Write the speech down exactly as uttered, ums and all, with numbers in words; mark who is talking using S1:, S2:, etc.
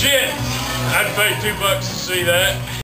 S1: Shit! I'd pay two bucks to see that.